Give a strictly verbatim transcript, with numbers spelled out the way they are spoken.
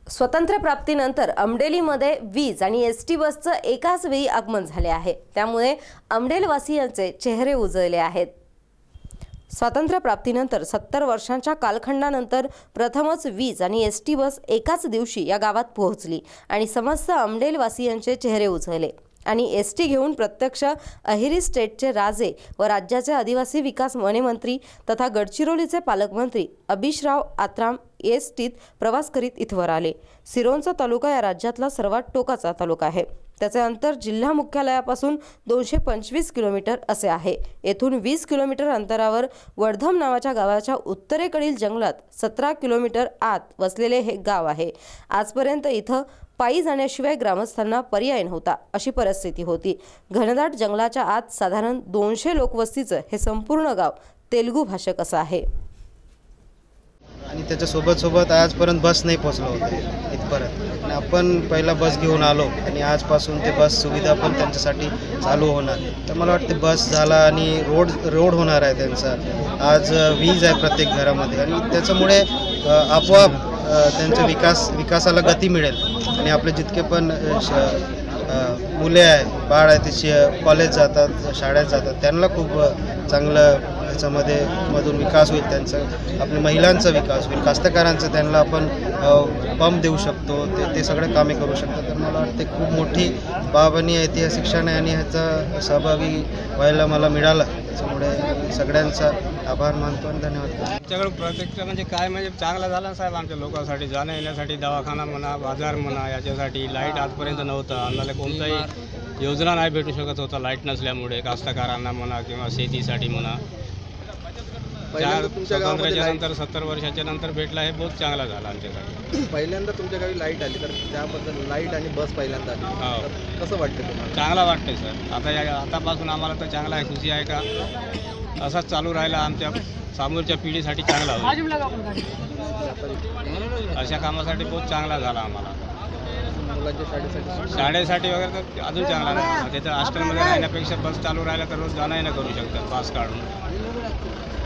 स्वतंत्र प्राप्तीनंतर अमडेलीमध्ये वीज आणि एस टी बसचं एकाच वेळी आगमन झाले आहे। त्यामुळे अमडेलवासियांचे चेहरे उजळले आहेत। स्वातंत्र्य प्राप्तीनंतर सत्तर वर्षांच्या कालखंडानंतर प्रथमच वीज आणि एस टी बस एकाच दिवशी या गावात पोहोचली आणि समस्त अमडेलवासियांचे चेहरे उजळले। आणि एस टी घेऊन प्रत्यक्ष अहिरी स्टेटचे राजे व राज्याचे आदिवासी विकास वने मंत्री तथा गडचिरोलीचे पालकमंत्री अभिषराव आत्राम एस टीत प्रवास करीत इथवर आले। सिरोंचा तालुका या राज्यातला सर्वात टोकाचा तालुका आहे। त्याचे अंतर जिल्हा मुख्यालयापासून दोनशे पंचवीस किलोमीटर असे आहे। येथून वीस किलोमीटर अंतरावर वडधम नावाच्या गावाच्या उत्तरेकडील जंगलात सतरा किलोमीटर आत वसलेले हे गाव आहे। आजपर्यंत इथं पायी जाण्याशिवाय ग्रामस्थांना पर्याय नव्हता अशी परिस्थिती होती। घनदाट जंगलाच्या आत साधारण दोनशे लोकवस्तीचं हे संपूर्ण गाव तेलुगू भाषक असं आहे। आणि त्याच्या सोबत सोबत आजपर्यंत बस नाही पोहोचलो होते इथपर्यंत आणि आपण पहिला बस घेऊन आलो आणि आजपासून ते बस सुविधा पण त्यांच्यासाठी चालू होणार। तर मला वाटते बस झाला आणि रोड रोड होणार आहे त्यांचा। आज वीज आहे प्रत्येक घरामध्ये आणि त्याच्यामुळे आपोआप त्यांच्या विकास विकासाला गती मिळेल आणि आपले जितके पण मुले आहे बाळ आहे ते कॉलेज जातात शाळेत जातात त्यांना खूप चांगलं याच्यामध्ये मधून विकास होईल। त्यांचं आपल्या महिलांचा विकास होईल, कास्तकारांचा त्यांना आपण पंप देऊ शकतो, ते ते सगळे कामे करू शकतात। तर मला वाटते खूप मोठी बाब आणि ऐतिहासिक क्षण आहे आणि ह्याचा सहभागी व्हायला मला मिळाला। त्याच्यामुळे सगळ्यांचा आभार मानतो आणि धन्यवाद। आमच्याकडे प्रत्यक्ष म्हणजे काय म्हणजे चांगला झाला साहेब आमच्या लोकांसाठी जाण्या येण्यासाठी, दवाखाना म्हणा बाजार म्हणा याच्यासाठी लाईट आजपर्यंत नव्हतं। आम्हाला कोणताही योजना नाही भेटू शकत होता लाईट नसल्यामुळे, कास्तकारांना म्हणा किंवा शेतीसाठी म्हणा। स्वातंत्र्याच्या नंतर सत्तर वर्षाच्या नंतर भेटला हे बहुत चांगला झाला आमच्यासाठी। पहिल्यांदा तुमच्या गावी लाईट आली तर त्याबद्दल लाईट आणि बस पहिल्यांदा आली, हो कसं वाटतं तुम्हाला? चांगला वाटतंय सर। आता या आतापासून आम्हाला तर चांगला आहे, खुशी आहे का असाच चालू राहिला आमच्या समोरच्या पिढीसाठी चांगला होईल। अशा कामासाठी बहुत चांगला झाला आम्हाला। मुलांच्या शाळेसाठी शाळेसाठी वगैरे तर अजून चांगला नाही, तिथं हॉस्टेलमध्ये राहण्यापेक्षा बस चालू राहिला तर रोज जाणं येणं करू शकतात पास काढून।